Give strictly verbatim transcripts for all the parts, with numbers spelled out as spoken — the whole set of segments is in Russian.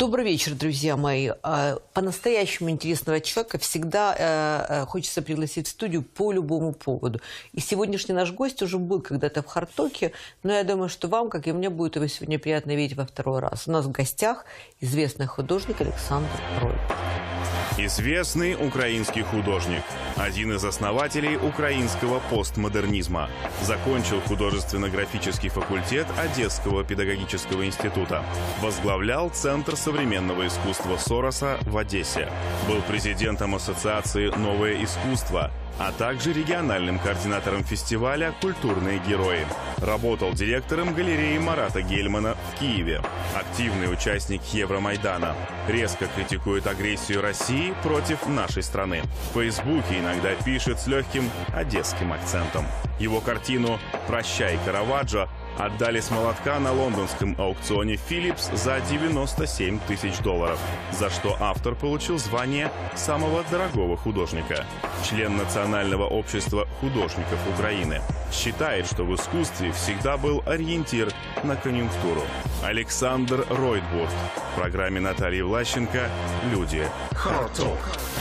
Добрый вечер, друзья мои. По-настоящему интересного человека всегда хочется пригласить в студию по любому поводу. И сегодняшний наш гость уже был когда-то в Хартоке, но я думаю, что вам, как и мне, будет его сегодня приятно видеть во второй раз. У нас в гостях известный художник Александр Ройтбурт. Известный украинский художник, один из основателей украинского постмодернизма. Закончил художественно-графический факультет Одесского педагогического института. Возглавлял Центр современного искусства Сороса в Одессе. Был президентом Ассоциации «Новое искусство», а также региональным координатором фестиваля «Культурные герои». Работал директором галереи Марата Гельмана в Киеве. Активный участник Евромайдана. Резко критикует агрессию России против нашей страны. В Фейсбуке иногда пишет с легким одесским акцентом. Его картину «Прощай, Караваджо» отдали с молотка на лондонском аукционе Philips за девяносто семь тысяч долларов, за что автор получил звание самого дорогого художника. Член Национального общества художников Украины. Считает, что в искусстве всегда был ориентир на конъюнктуру. Александр Ройтбурт. В программе Натальи Влащенко «Люди». Харток.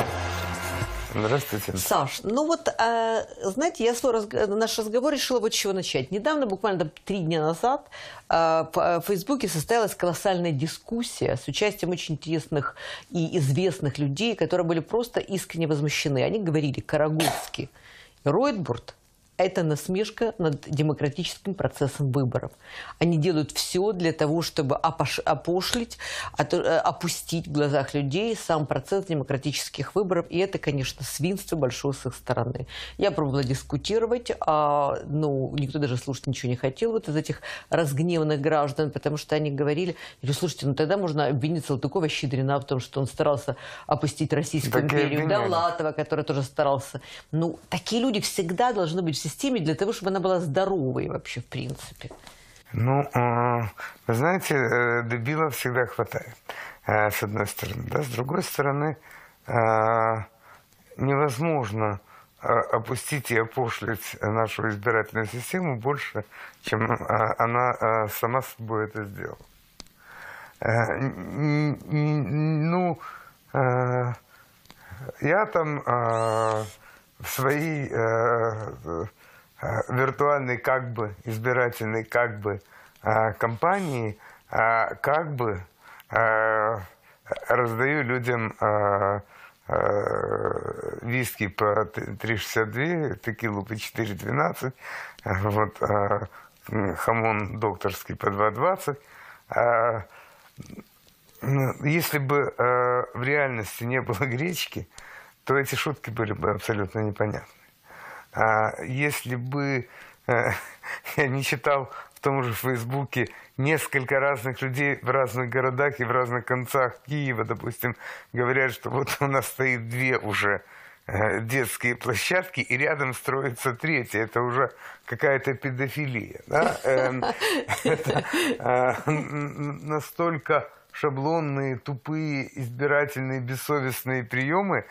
Здравствуйте. Саш, ну вот, э, знаете, я свой разг... наш разговор решила вот с чего начать. Недавно, буквально три дня назад, э, в Фейсбуке состоялась колоссальная дискуссия с участием очень интересных и известных людей, которые были просто искренне возмущены. Они говорили: Карагульский и Ройтбурт – это насмешка над демократическим процессом выборов. Они делают все для того, чтобы опош... опошлить, опустить в глазах людей сам процесс демократических выборов. И это, конечно, свинство большое с их стороны. Я пробовала дискутировать, а, ну, никто даже слушать ничего не хотел вот из этих разгневанных граждан, потому что они говорили: слушайте, ну тогда можно обвинить Салтыкова-Щедрина в том, что он старался опустить Российскую так империю, Довлатова, который тоже старался. Ну, такие люди всегда должны быть в системе для того, чтобы она была здоровой вообще, в принципе. Ну, вы знаете, дебилов всегда хватает, с одной стороны. Да? С другой стороны, невозможно опустить и опошлить нашу избирательную систему больше, чем она сама с собой это сделала. Ну, я там в своей виртуальной как бы избирательной как бы кампании как бы раздаю людям виски по три шестьдесят два, текилу по четыре двенадцать, вот, хамон докторский по два двадцать. Если бы в реальности не было гречки, то эти шутки были бы абсолютно непонятны. А если бы э, я не читал в том же Фейсбуке несколько разных людей в разных городах и в разных концах Киева, допустим, говорят, что вот у нас стоит две уже э, детские площадки, и рядом строится третья. Это уже какая-то педофилия. Да? Это настолько шаблонные, тупые, избирательные, бессовестные приемы.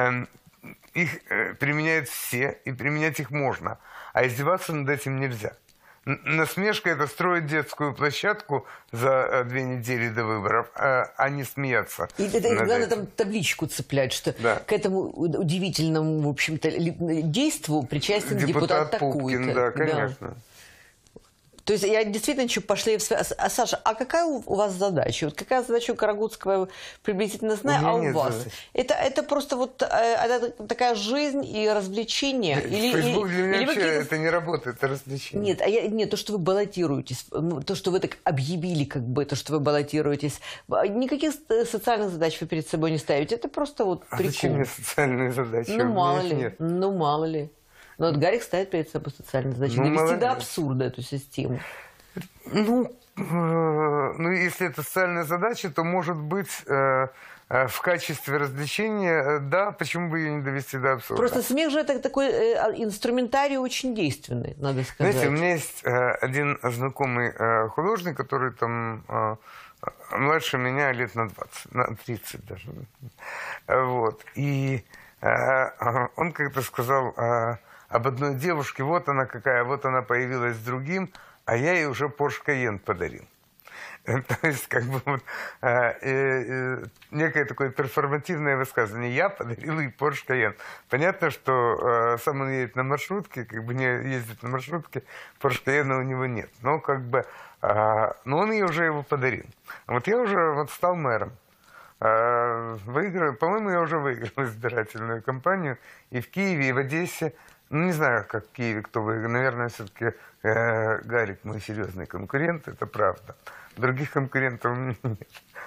Их э, применяют все, и применять их можно. А издеваться над этим нельзя. Н насмешка – это строить детскую площадку за э, две недели до выборов, э, а не смеяться. И это, главное, там табличку цеплять, что да. К этому удивительному, в общем-то, действу причастен депутат, депутат такой-то. Да, конечно. Да. То есть я действительно чуть пошли в... А, Саша, а какая у вас задача? Вот какая задача у Карагульского, приблизительно знаю, а у вас? Это, это просто вот это такая жизнь и развлечение? Или, Фейсбук для меня или вообще вы... это не работает, это развлечение. Нет, а я, нет, то, что вы баллотируетесь, то, что вы так объявили, как бы, то, что вы баллотируетесь, никаких социальных задач вы перед собой не ставите, это просто вот а прикол. Зачем мне социальные задачи? Ну, мало ли, нет. ну, мало ли. Но вот Гарик ставит перед собой социальные задачи. Ну, довести молодец. До абсурда эту систему. Ну, э, ну, если это социальная задача, то, может быть, э, э, в качестве развлечения, э, да, почему бы ее не довести до абсурда. Просто смех же это такой э, инструментарий очень действенный, надо сказать. Знаете, у меня есть э, один знакомый э, художник, который там... Э, младше меня лет на двадцать, на тридцать даже. Вот. И э, он как-то сказал... Э, об одной девушке, вот она какая, вот она появилась с другим, а я ей уже Porsche Cayenne подарил. То есть, как бы, вот, э, э, некое такое перформативное высказывание. Я подарил ей Porsche Cayenne. Понятно, что э, сам он едет на маршрутке, как бы не ездит на маршрутке, Porsche Cayenne у него нет. Но, как бы, э, но он ей уже его подарил. Вот я уже вот стал мэром. Э, выиграл, по-моему, я уже выиграл избирательную кампанию и в Киеве, и в Одессе. Ну, не знаю, как в Киеве кто выиграл. Наверное, все-таки э, Гарик мой серьезный конкурент, это правда. Других конкурентов у меня нет.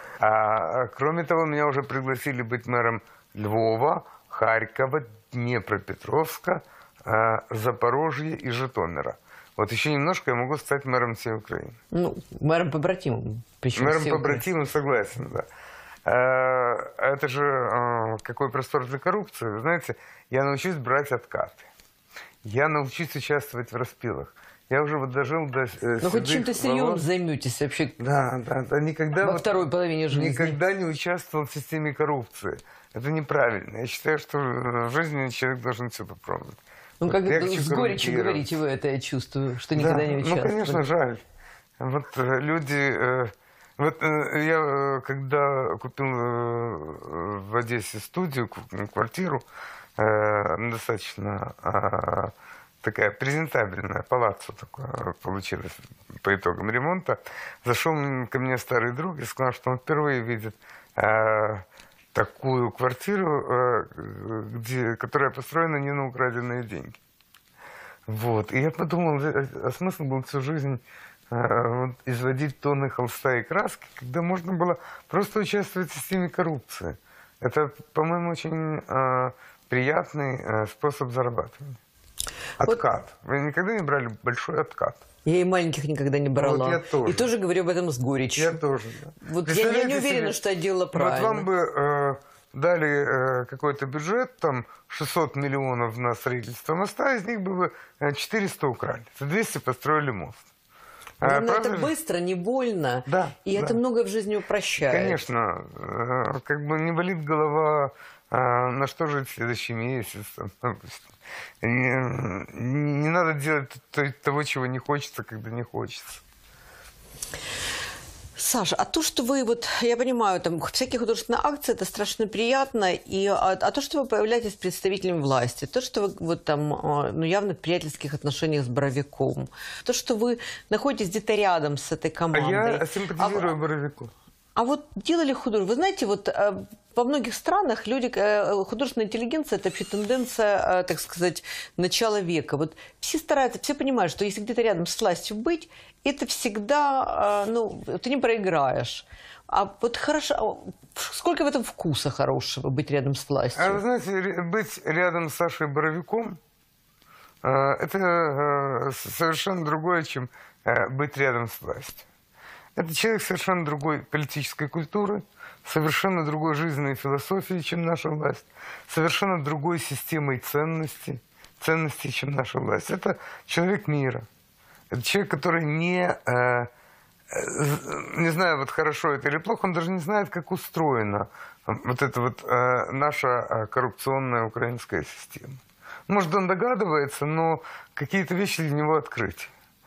А, кроме того, меня уже пригласили быть мэром Львова, Харькова, Днепропетровска, а, Запорожья и Житомира. Вот еще немножко я могу стать мэром всей Украины. Ну, мэром побратимым. Мэром побратимым, согласен, да. А, это же а, какой простор для коррупции. Вы знаете, я научусь брать откаты. Я научусь участвовать в распилах. Я уже вот дожил до... Э, ну, хоть чем-то серьезным волос. займетесь вообще. Да, да, да. Никогда во вот, второй половине жизни. Никогда не участвовал в системе коррупции. Это неправильно. Я считаю, что в жизни человек должен все попробовать. Ну, вот как с горечью говорите вы это, я чувствую, что никогда да, не участвовали. Ну, конечно, жаль. Вот э, люди... Э, вот э, я, э, когда купил э, в Одессе студию, квартиру, э, достаточно... Э, такая презентабельная, палаццо такое получилось по итогам ремонта. Зашел ко мне старый друг и сказал, что он впервые видит э, такую квартиру, э, где, которая построена не на украденные деньги. Вот. И я подумал, а смысл был всю жизнь э, вот, изводить тонны холста и краски, когда можно было просто участвовать в системе коррупции. Это, по-моему, очень э, приятный э, способ зарабатывания. Откат. Вот. Вы никогда не брали большой откат? Я и маленьких никогда не брала. Вот я тоже. И тоже говорю об этом с горечью. Я тоже, да. Вот я, я не уверена, себе, что я делала правильно. Вот вам бы э, дали э, какой-то бюджет, там шестьсот миллионов на строительство моста, из них бы вы четыреста украли. За двести построили мост. А, но это же? Быстро, не больно. Да, и да. это многое в жизни упрощает. Конечно. Э, как бы не болит голова... А на что жить в следующий месяц? Не, не надо делать того, чего не хочется, когда не хочется. Саша, а то, что вы, вот, я понимаю, там, всякие художественные акции, это страшно приятно, и, а, а то, что вы появляетесь представителем власти, то, что вы вот, там, ну, явно в приятельских отношениях с Боровиком, то, что вы находитесь где-то рядом с этой командой. А я симпатизирую а, Боровику. А вот делали художество. Вы знаете, вот во многих странах люди, художественная интеллигенция – это вообще тенденция, так сказать, начала века. Вот все стараются, все понимают, что если где-то рядом с властью быть, это всегда, ну, ты не проиграешь. А вот хорошо, сколько в этом вкуса хорошего быть рядом с властью? А вы знаете, быть рядом с Сашей Боровиком – это совершенно другое, чем быть рядом с властью. Это человек совершенно другой политической культуры, совершенно другой жизненной философии, чем наша власть, совершенно другой системой ценностей, ценностей, чем наша власть. Это человек мира. Это человек, который не, э, не знаю, вот хорошо это или плохо, он даже не знает, как устроена вот эта вот э, наша коррупционная украинская система. Может, он догадывается, но какие-то вещи для него открытия.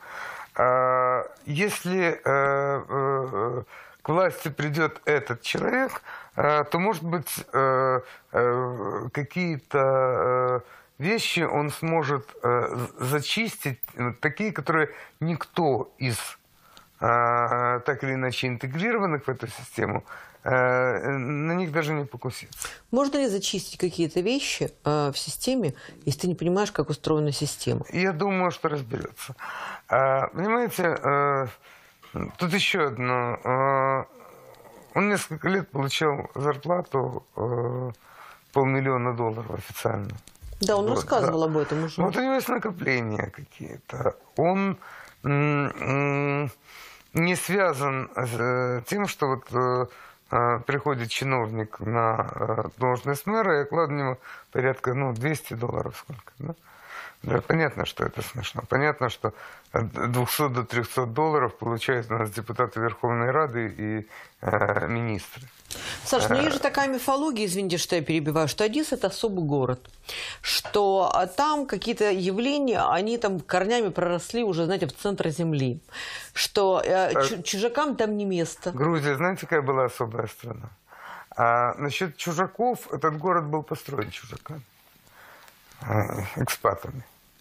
Если э, э, к власти придет этот человек, э, то, может быть, э, э, какие-то э, вещи он сможет э, зачистить, такие, которые никто из э, так или иначе интегрированных в эту систему, э, на них даже не покусится. Можно ли зачистить какие-то вещи э, в системе, если ты не понимаешь, как устроена система? Я думаю, что разберется. А, понимаете, а, тут еще одно. А, он несколько лет получал зарплату а, полмиллиона долларов официально. Да, он вот, рассказывал да. об этом уже. Вот у него есть накопления какие-то. Он м- м- не связан с тем, что вот а, приходит чиновник на а, должность мэра и окладывает ему порядка ну, двести долларов. Сколько, да? Да, понятно, что это смешно. Понятно, что от двухсот до трёхсот долларов получают у нас депутаты Верховной Рады и э, министры. Саш, ну есть же такая мифология, извините, что я перебиваю, что Одесса – это особый город, что там какие-то явления, они там корнями проросли уже, знаете, в центр земли, что э, чужакам там не место. Грузия, знаете, какая была особая страна? А насчет чужаков, этот город был построен чужаками, экспатами.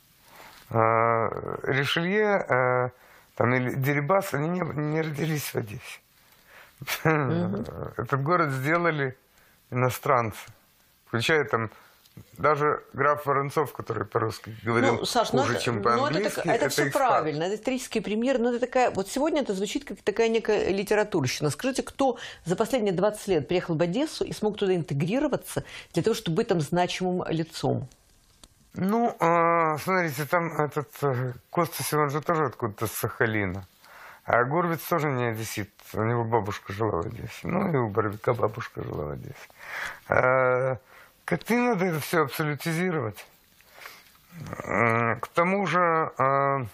Ришелье там, или Дерибас, они не, не родились в Одессе. Mm-hmm. Этот город сделали иностранцы, включая там даже граф Воронцов, который по-русски говорил ну, Саш, хуже, ну, чем по-английски. Ну, это, это, это все правильно, это исторический пример, но это такая, вот сегодня это звучит как такая некая литературщина. Скажите, кто за последние двадцать лет приехал в Одессу и смог туда интегрироваться для того, чтобы быть там значимым лицом? Ну, э, смотрите, там этот э, Костас, он же тоже откуда-то с Сахалина. А Горвиц тоже не одессит. У него бабушка жила в Одессе. Ну, и у Боровика бабушка жила в Одессе. А, как не надо это все абсолютизировать. А, к тому же, а,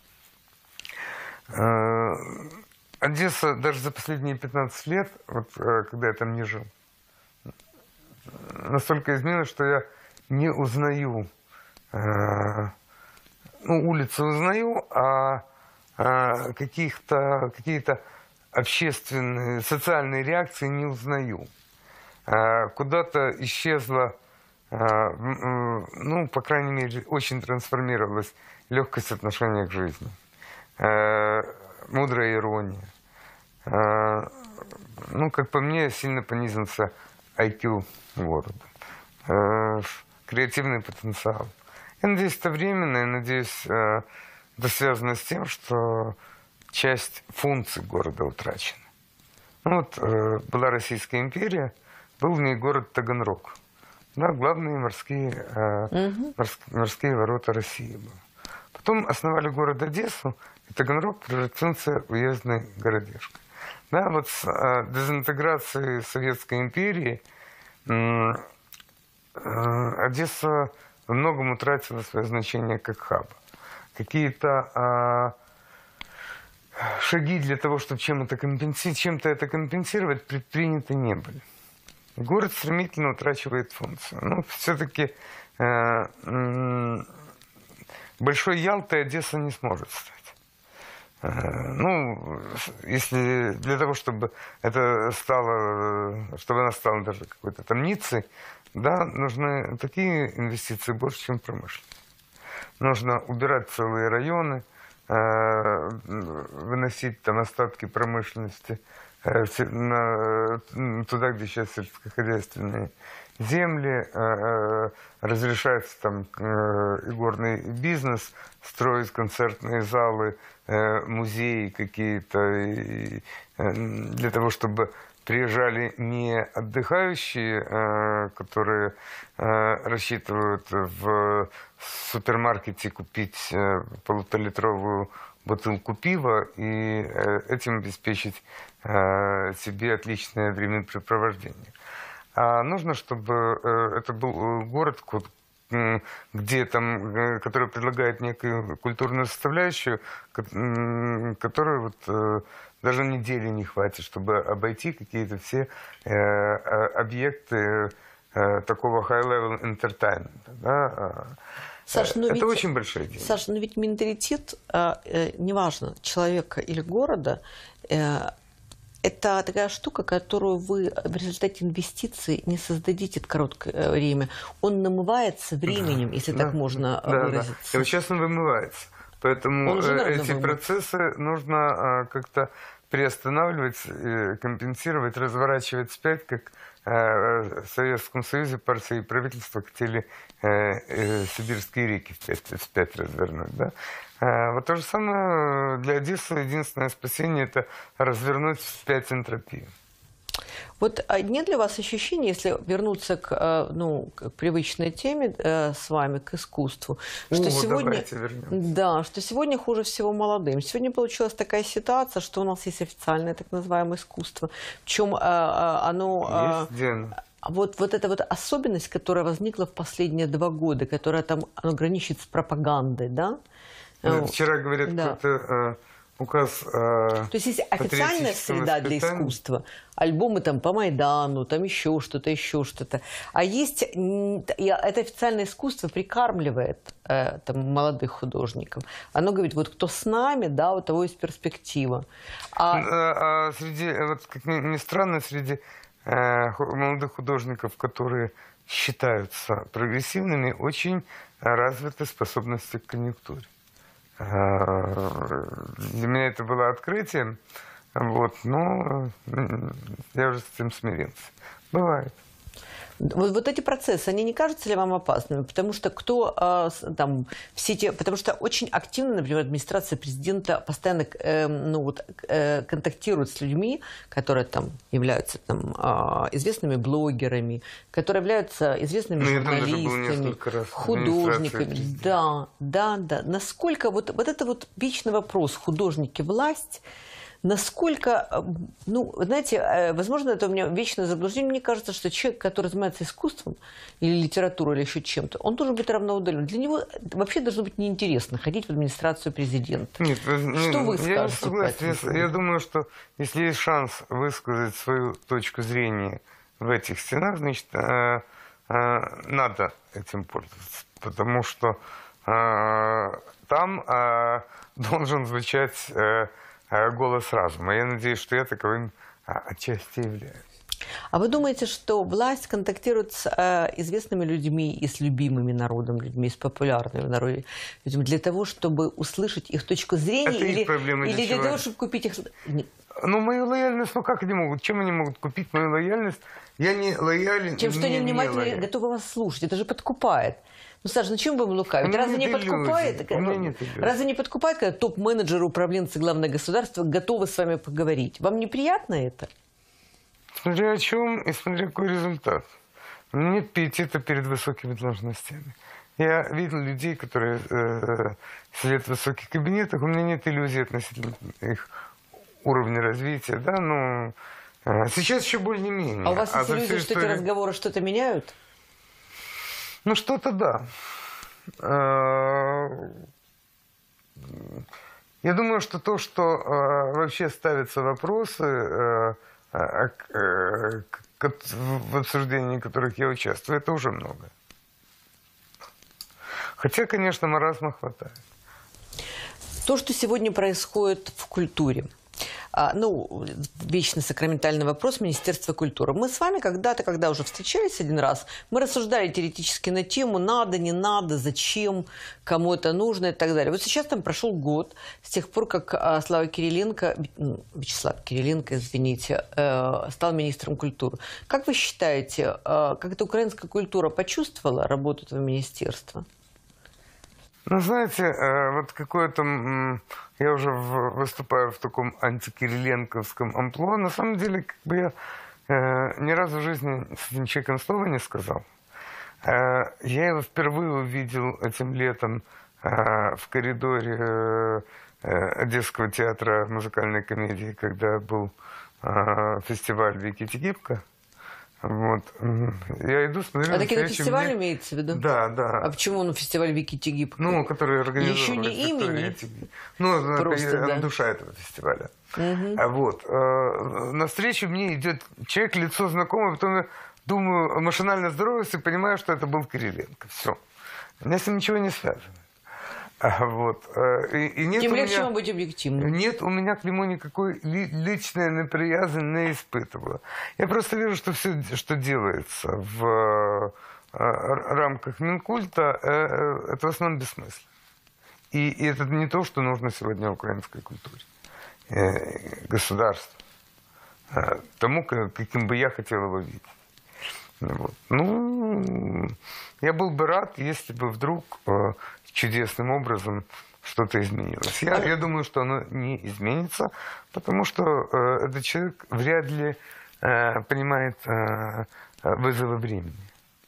а, Одесса даже за последние пятнадцать лет, вот, а, когда я там не жил, настолько изменилась, что я не узнаю. А, ну, улицу узнаю, а каких-то какие-то общественные, социальные реакции не узнаю. Куда-то исчезла, ну, по крайней мере, очень трансформировалась легкость отношения к жизни, мудрая ирония. Ну, как по мне, сильно понизился ай кью города, креативный потенциал. Я надеюсь, это временно, я надеюсь, это связано с тем, что часть функций города утрачена. Ну вот э, была Российская империя, был в ней город Таганрог. Да, главные морские, э, угу. морские, морские ворота России были. Потом основали город Одессу, и Таганрог превратился в уездный городишко. Да, вот с э, дезинтеграцией Советской империи э, э, Одесса во многом утратила свое значение как хаба. Какие-то а, шаги для того, чтобы чем это компенси... чем-то это компенсировать, предприняты не были. Город стремительно утрачивает функцию. Но все-таки э, большой Ялтой Одесса не сможет стать. Э, ну, если для того, чтобы это стало, чтобы она стала даже какой-то там Ниццей, да, нужны такие инвестиции больше, чем промышленность. Нужно убирать целые районы, э, выносить там остатки промышленности э, на, туда, где сейчас сельскохозяйственные земли, э, разрешается там э, игорный бизнес, строить концертные залы, э, музеи какие-то, и, э, для того, чтобы приезжали не отдыхающие, э, которые э, рассчитывают в супермаркете купить э, полуторалитровую бутылку пива и э, этим обеспечить э, себе отличное времяпрепровождение. А нужно, чтобы э, это был город, где там, э, который предлагает некую культурную составляющую, которую вот, э, даже недели не хватит, чтобы обойти какие-то все э, объекты э, такого high-level entertainment. Да? Саш, это ведь, очень большое дело. Саша, но ведь менталитет, э, э, неважно, человека или города, э, это такая штука, которую вы в результате инвестиций не создадите в короткое время. Он намывается временем, если да, так можно да, выразиться. Да. И вот сейчас он вымывается. Поэтому эти вымывается. процессы нужно как-то приостанавливать, компенсировать, разворачивать вспять, как в Советском Союзе партия и правительство хотели сибирские реки вспять развернуть. Да? Вот то же самое для Одессы. Единственное спасение – это развернуть вспять энтропию. Вот нет для вас ощущения, если вернуться к, ну, к привычной теме э, с вами, к искусству, что, О, сегодня, да, что сегодня хуже всего молодым. Сегодня получилась такая ситуация, что у нас есть официальное так называемое искусство, в чем э, оно... Есть, А вот, вот эта вот особенность, которая возникла в последние два года, которая там оно граничит с пропагандой, да? Вчера, говорят, да. какой-то... Указ, э, То есть есть официальная среда для искусства, альбомы там по Майдану, там еще что-то, еще что-то. А есть, это официальное искусство прикармливает э, там, молодых художников. Оно говорит, вот кто с нами, да, у того есть перспектива. А, а, а среди, вот как ни странно, среди э, молодых художников, которые считаются прогрессивными, очень развиты способности к конъюнктуре. Для меня это было открытием, вот, но я уже с этим смирился. Бывает. Вот, вот эти процессы, они не кажутся ли вам опасными? Потому что кто э, там все те, потому что очень активно, например, администрация президента постоянно э, ну, вот, э, контактирует с людьми, которые там являются там, э, известными блогерами, которые являются известными ну, журналистами, художниками. Да, да, да. Насколько вот, вот это вот вечный вопрос художники власть. Насколько, ну, знаете, возможно, это у меня вечное заблуждение. Мне кажется, что человек, который занимается искусством или литературой, или еще чем-то, он должен быть равноудален. Для него вообще должно быть неинтересно ходить в администрацию президента. Нет, что нет, вы скажете? Я не согласен. Я, я думаю, что если есть шанс высказать свою точку зрения в этих стенах, значит, э, э, надо этим пользоваться. Потому что э, там э, должен звучать... Э, голос разума. Я надеюсь, что я таковым отчасти являюсь. А вы думаете, что власть контактирует с э, известными людьми и с любимыми народом людьми, с популярными народами людьми для того, чтобы услышать их точку зрения? Это или, их проблема, или для того, чтобы купить их... Ну, мою лояльность, ну как они могут? Чем они могут купить мою лояльность? Я не лоялен. Тем, что они внимательно не готовы вас слушать. Это же подкупает. Ну, Саша, ну чем вам лукавить? Разве не подкупает? Разве не подкупает, когда топ-менеджеры управленцы главного государства готовы с вами поговорить? Вам неприятно это? Смотря о чем и смотря какой результат. У меня нет пиетета перед высокими должностями. Я видел людей, которые э, сидят в высоких кабинетах, у меня нет иллюзий относительно их уровня развития. Да? Но э, сейчас еще более-менее. А у вас есть а иллюзия, что эти разговоры что-то меняют? Ну, что-то да. Я думаю, что то, что вообще ставятся вопросы, в обсуждении которых я участвую, это уже много. Хотя, конечно, маразма хватает. То, что сегодня происходит в культуре. Ну, вечный сакраментальный вопрос Министерства культуры. Мы с вами когда-то, когда уже встречались один раз, мы рассуждали теоретически на тему надо, не надо, зачем, кому это нужно и так далее. Вот сейчас там прошел год с тех пор, как Слава Кириленко, Вячеслав Кириленко, извините, стал министром культуры. Как вы считаете, как эта украинская культура почувствовала работу этого министерства? Ну, знаете, вот какое-то... Я уже выступаю в таком антикириленковском амплуа. На самом деле, как бы я ни разу в жизни с этим человеком слова не сказал. Я его впервые увидел этим летом в коридоре Одесского театра музыкальной комедии, когда был фестиваль Вики Тегибко. Вот. Я иду, смотрю... А такие фестиваль мне... имеется в виду? Да, да. А почему он фестиваль Вики Тегибко? Ну, который организовал... Еще не имени? Ну, просто, это, да. душа этого фестиваля. Угу. А вот. Э, навстречу мне идет человек, лицо знакомое, потом я думаю, машинально здороваюсь и понимаю, что это был Кириленко. Все. У меня с ним ничего не связано. А, вот. И, и нет Тем легче меня, вам быть объективным. Нет у меня к нему никакой ли, личной неприязни не испытывала. Я просто вижу, что все, что делается в э, рамках Минкульта, э, это в основном бессмысленно. И, и это не то, что нужно сегодня украинской культуре, э, государству, э, тому, каким бы я хотел его видеть. Вот. Ну, я был бы рад, если бы вдруг э, чудесным образом что-то изменилось. Я, я думаю, что оно не изменится, потому что э, этот человек вряд ли э, понимает э, вызовы времени.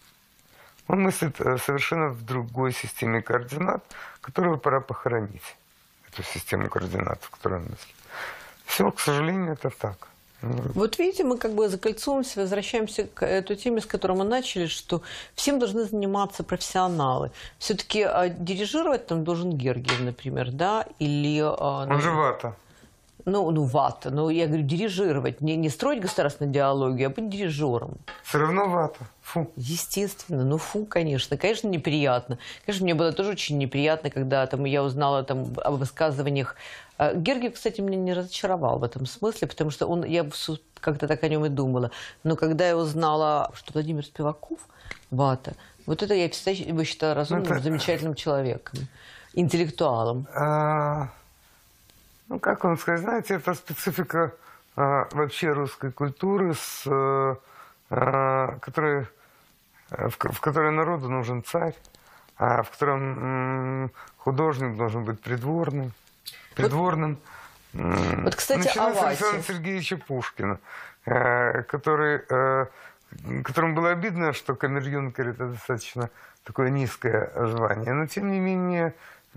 Он мыслит э, совершенно в другой системе координат, которую пора похоронить. Эту систему координат, в которой он мыслит. Все, к сожалению, это так. Вот видите, мы как бы закольцуемся, возвращаемся к этой теме, с которой мы начали, что всем должны заниматься профессионалы. Все-таки а, дирижировать там должен Гергиев, например, да? Или... А, Он же вата. Ну, ну, вата. Ну, я говорю, дирижировать. Не, не строить государственную идеологию, а быть дирижером. Все равно вата. Фу. Естественно. Ну, фу, конечно. Конечно, неприятно. Конечно, мне было тоже очень неприятно, когда там, я узнала там, об высказываниях. Гергиев, кстати, меня не разочаровал в этом смысле, потому что он, я как-то так о нем и думала. Но когда я узнала, что Владимир Спиваков, вата, вот это я всегда его считала разумным, это... замечательным человеком, интеллектуалом. А... Ну, как вам сказать, знаете, это специфика а, вообще русской культуры, с, а, которой, в, в которой народу нужен царь, а в котором м, художник должен быть придворным. придворным. Вот, вот кстати, о Васе. Александра Сергеевича Пушкина, а, который, а, которому было обидно, что камер-юнкер — это достаточно такое низкое звание, но тем не менее...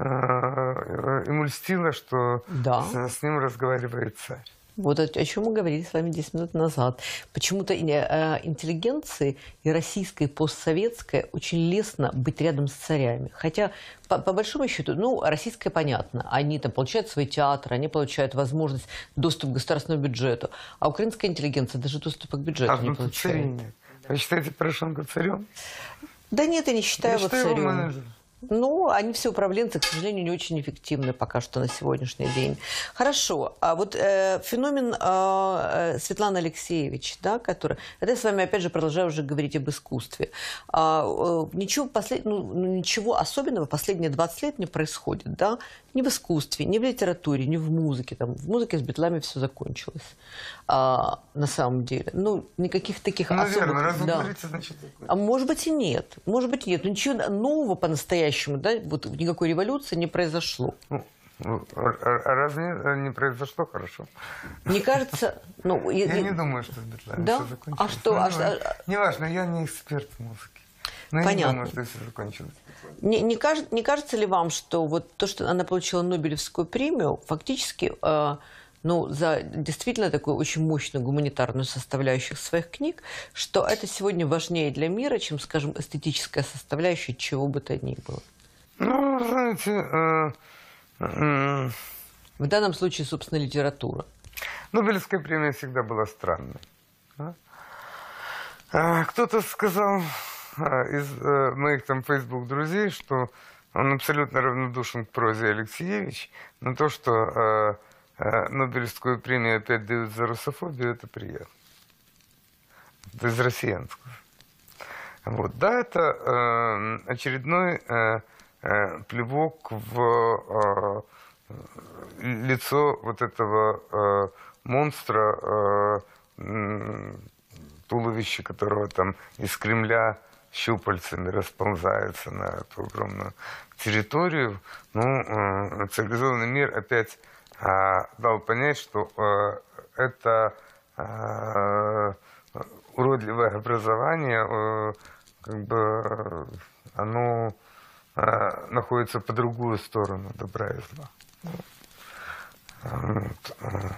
ему льстило, что да. с, с ним разговаривает царь. Вот о, о чем мы говорили с вами десять минут назад. Почему-то интеллигенции и российской, и постсоветской очень лестно быть рядом с царями. Хотя, по, по большому счету, ну, российская понятно. Они там получают свои театры, они получают возможность доступ к государственному бюджету. А украинская интеллигенция даже доступа к бюджету а, не получает. Нет. Вы считаете Порошенко царем? Да нет, я не считаю я его царем. Ну, они все управленцы, к сожалению, не очень эффективны пока что на сегодняшний день. Хорошо. А вот э, феномен э, Светланы Алексеевич, да, который... Это я с вами, опять же, продолжаю уже говорить об искусстве. А, э, ничего, послед... ну, ничего особенного последние двадцать лет не происходит, да? Ни в искусстве, ни в литературе, ни в музыке. Там, в музыке с Битлами все закончилось. А, на самом деле. Ну, никаких таких ну, особых... Наверное, раз вы да. говорите, значит... А может быть и нет. Может быть и нет. Но ничего нового по-настоящему, да, вот никакой революции не произошло. Ну, а раз не, не произошло, хорошо. Мне кажется... Ну, я я не думаю, что с Битлами да? все закончилось. А что? Ну, а не, что? не важно, я не эксперт в музыке. Но понятно. Я не думаю, что все закончилось. Не, не, кажется, не кажется ли вам, что вот то, что она получила Нобелевскую премию, фактически... Э, ну, за действительно такую очень мощную гуманитарную составляющую своих книг, что это сегодня важнее для мира, чем, скажем, эстетическая составляющая чего бы то ни было. Ну, знаете... Э, э, в данном случае, собственно, литература. Нобелевская премия всегда была странной. Да? А, кто-то сказал а, из а, моих там Facebook-друзей, что он абсолютно равнодушен к прозе Алексеевич, но то, что... А, Нобелевскую премию опять дают за русофобию, это приятно. Это из россиянского. Вот. Да, это э, очередной э, э, плевок в э, лицо вот этого э, монстра, э, туловище которого там из Кремля щупальцами расползается на эту огромную территорию. Ну, э, цивилизованный мир опять дал понять, что э, это э, уродливое образование, э, как бы, оно э, находится по другую сторону добра и зла. Вот.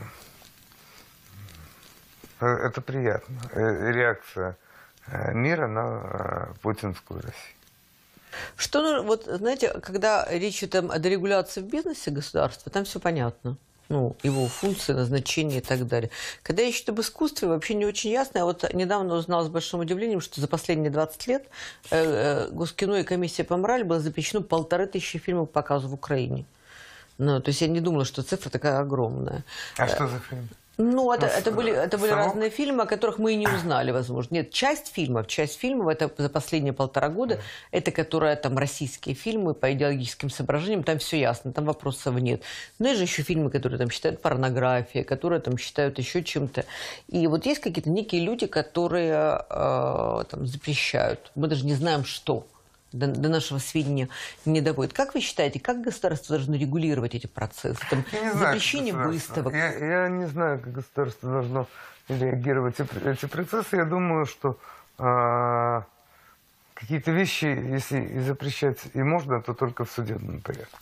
Это приятно. Реакция мира на путинскую Россию. Что, ну, вот, знаете, когда речь идет о дерегуляции в бизнесе государства, там все понятно. Ну, его функции, назначения и так далее. Когда речь идет об искусстве, вообще не очень ясно. Я вот недавно узнала с большим удивлением, что за последние двадцать лет э, э, Госкино и комиссия по морали было запрещено полторы тысячи фильмов по показу в Украине. Ну, то есть я не думала, что цифра такая огромная. А что за фильм? Ну, это, это были, это были Совок? разные фильмы, о которых мы и не узнали, возможно. Нет, часть фильмов, часть фильмов, это за последние полтора года, да. Это которые там российские фильмы по идеологическим соображениям, там все ясно, там вопросов нет. Но есть же еще фильмы, которые там считают порнографией, которые там считают еще чем-то. И вот есть какие-то некие люди, которые э, там запрещают. Мы даже не знаем, что. До, до нашего сведения не доводит. Как вы считаете, как государство должно регулировать эти процессы? Там, запрещение выставок? Я, я не знаю, как государство должно реагировать эти, эти процессы. Я думаю, что а, какие-то вещи, если и запрещать и можно, то только в судебном порядке.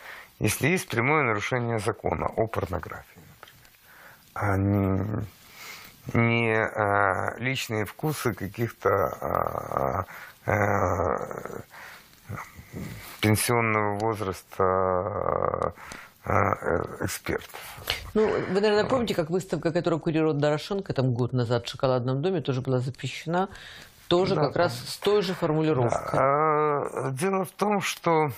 Если есть прямое нарушение закона о порнографии, например. А не, не э, личные вкусы каких-то э, э, пенсионного возраста э, экспертов. Ну, вы, наверное, помните, как выставка, которую курировал Дорошенко там год назад в «Шоколадном доме», тоже была запрещена, тоже да, как да. раз с той же формулировкой. Да. Дело в том, что,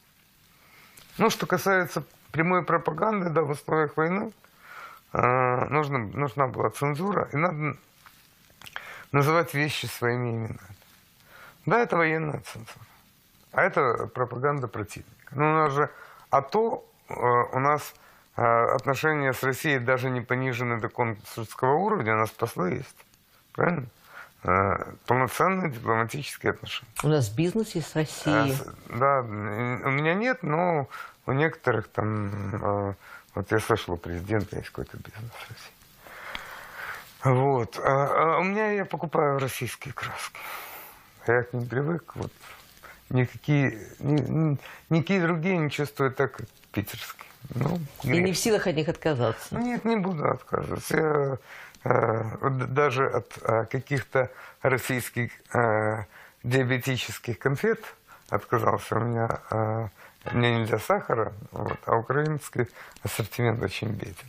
ну, что касается прямой пропаганды, да, в условиях войны нужно, нужна была цензура, и надо называть вещи своими именами. Да, это военная цензура, а это пропаганда противника. Но у нас же АТО, у нас отношения с Россией даже не понижены до консульского уровня, у нас послы есть, правильно? Полноценные дипломатические отношения. У нас бизнес есть с Россией. Да, у меня нет, но у некоторых там, вот я слышал, у президента есть какой-то бизнес в России. Вот. А у меня я покупаю российские краски. Я к ним привык. Вот. Никакие, ни, никакие другие не чувствуют так, как питерские. Ну, и не в силах от них отказаться. Нет, не буду отказываться. Я, э, даже от э, каких-то российских э, диабетических конфет отказался. У меня, э, мне нельзя сахара, вот, а украинский ассортимент очень беден.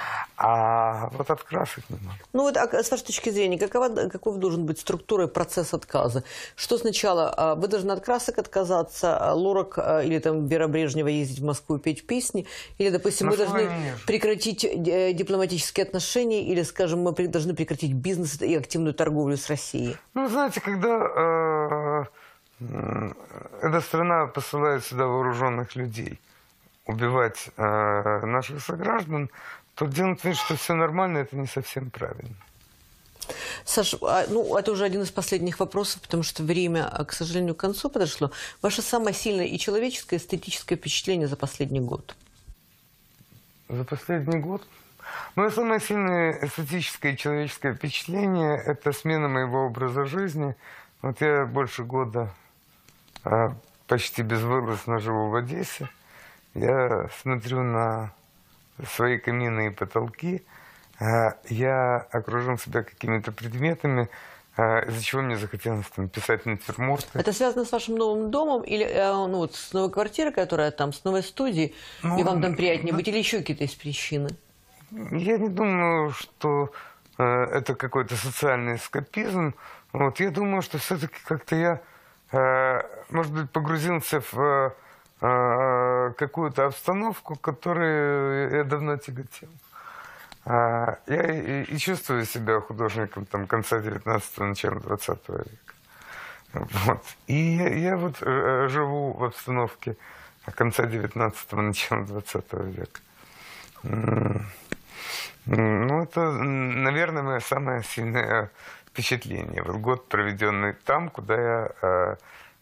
А вот от красок не могу. Ну вот, а с вашей точки зрения, какова, каков должен быть структура и процесс отказа? Что сначала, вы должны от красок отказаться, Лорак или там Вера Брежнева ездить в Москву и петь песни? Или, допустим, мы должны прекратить дипломатические отношения, или, скажем, мы должны прекратить бизнес и активную торговлю с Россией? Ну, знаете, когда э, эта страна посылает сюда вооруженных людей убивать э, наших сограждан, то делать вид, что все нормально, это не совсем правильно. Саша, а, ну, это уже один из последних вопросов, потому что время, к сожалению, к концу подошло. Ваше самое сильное и человеческое, и эстетическое впечатление за последний год? За последний год? Мое самое сильное эстетическое и человеческое впечатление – это смена моего образа жизни. Вот я больше года а, почти безвылазно живу в Одессе. Я смотрю на свои каминные потолки, я окружен себя какими-то предметами, из-за чего мне захотелось там писать натюрморты. Это связано с вашим новым домом или ну, вот, с новой квартирой, которая там, с новой студией, ну, и вам там приятнее ну, быть, или еще какие-то есть причины? Я не думаю, что э, это какой-то социальный эскапизм. Вот, я думаю, что все-таки как-то я, э, может быть, погрузился в какую-то обстановку, которой я давно тяготел. Я и, и чувствую себя художником там, конца девятнадцатого, начала двадцатого века. Вот. И я, я вот живу в обстановке конца девятнадцатого, начала двадцатого века. Ну, это, наверное, мое самое сильное впечатление. Вот год, проведенный там, куда я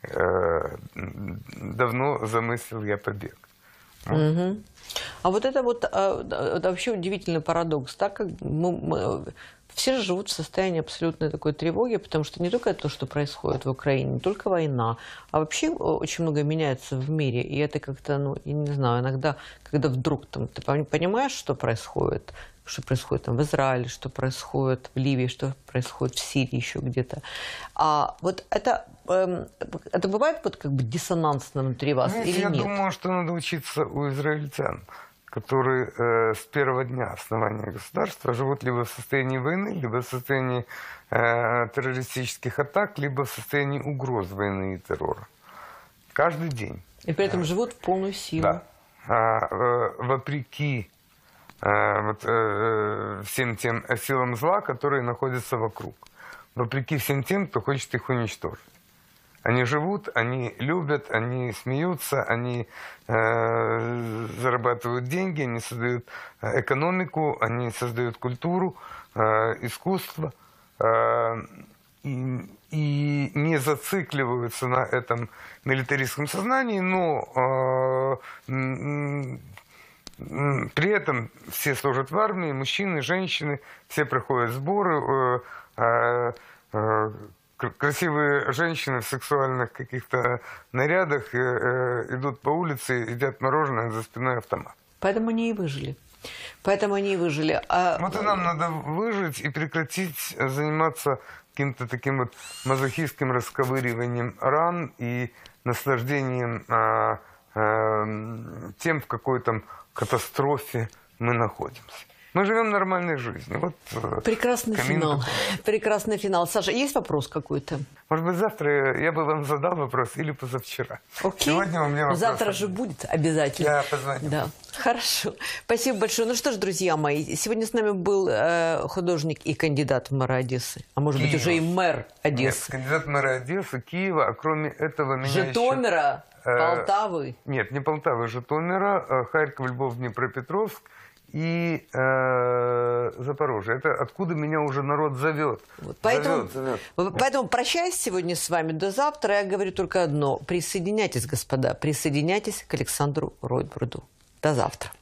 давно замыслил я побег. Угу. А вот это вот это вообще удивительный парадокс, так как мы, мы, все живут в состоянии абсолютной такой тревоги, потому что не только то, что происходит в Украине, не только война, а вообще очень много меняется в мире, и это как-то, ну, я не знаю, иногда, когда вдруг там ты понимаешь, что происходит, что происходит там в Израиле, что происходит в Ливии, что происходит в Сирии еще где-то. А вот это, э, это бывает вот как бы диссонансно внутри вас, знаете, или я нет? Я думаю, что надо учиться у израильтян, которые э, с первого дня основания государства живут либо в состоянии войны, либо в состоянии э, террористических атак, либо в состоянии угроз войны и террора. Каждый день. И при этом а, живут в полную силу. Да. А, э, вопреки вот, э, всем тем силам зла, которые находятся вокруг. Вопреки всем тем, кто хочет их уничтожить. Они живут, они любят, они смеются, они э, зарабатывают деньги, они создают экономику, они создают культуру, э, искусство. Э, и, и не зацикливаются на этом милитаристском сознании, но э, при этом все служат в армии, мужчины, женщины, все проходят сборы, э, э, красивые женщины в сексуальных каких-то нарядах э, идут по улице, едят мороженое, за спиной автомат. Поэтому они и выжили. Поэтому они и выжили. А... Вот и нам надо выжить и прекратить заниматься каким-то таким вот мазохистским расковыриванием ран и наслаждением а, а, тем, в какой там катастрофе мы находимся. Мы живем нормальной жизнью. Вот, прекрасный финал. Такой. Прекрасный финал. Саша, есть вопрос какой-то? Может быть, завтра я бы вам задал вопрос или позавчера. Окей. Сегодня у меня вопрос. Завтра же будет обязательно. Я позвоню. Да. Хорошо. Спасибо большое. Ну что ж, друзья мои, сегодня с нами был э, художник и кандидат в мэра Одессы. А может Киева. быть, уже и мэр Одессы. Нет, кандидат в мэра Одессы, Киева. А кроме этого меня Житомира, еще... Полтавы. Нет, не Полтавы, Житомира, Харьков, Львов, Днепропетровск и э, Запорожье. Это откуда меня уже народ зовет. Вот, поэтому, зовет, зовет. поэтому прощаюсь сегодня с вами до завтра. Я говорю только одно. Присоединяйтесь, господа, присоединяйтесь к Александру Ройтбурду. До завтра.